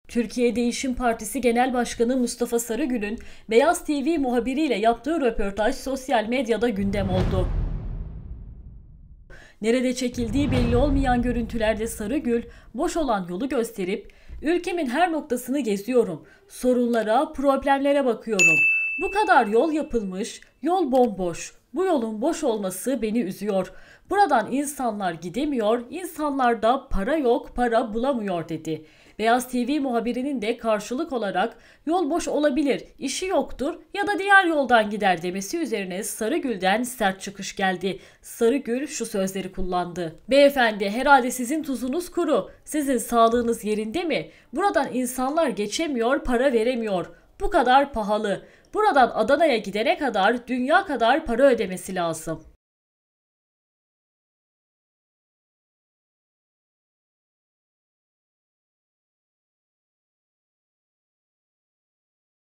Türkiye Değişim Partisi Genel Başkanı Mustafa Sarıgül'ün Beyaz TV muhabiriyle yaptığı röportaj sosyal medyada gündem oldu. Nerede çekildiği belli olmayan görüntülerde Sarıgül, boş olan yolu gösterip, "Ülkemin her noktasını geziyorum, sorunlara, problemlere bakıyorum. Bu kadar yol yapılmış, yol bomboş. Bu yolun boş olması beni üzüyor. Buradan insanlar gidemiyor, insanlarda para yok, para bulamıyor" dedi. Beyaz TV muhabirinin de karşılık olarak "Yol boş olabilir, işi yoktur ya da diğer yoldan gider" demesi üzerine Sarıgül'den sert çıkış geldi. Sarıgül şu sözleri kullandı: "Beyefendi, herhalde sizin tuzunuz kuru, sizin sağlığınız yerinde mi? Buradan insanlar geçemiyor, para veremiyor. Bu kadar pahalı. Buradan Adana'ya gidene kadar dünya kadar para ödemesi lazım."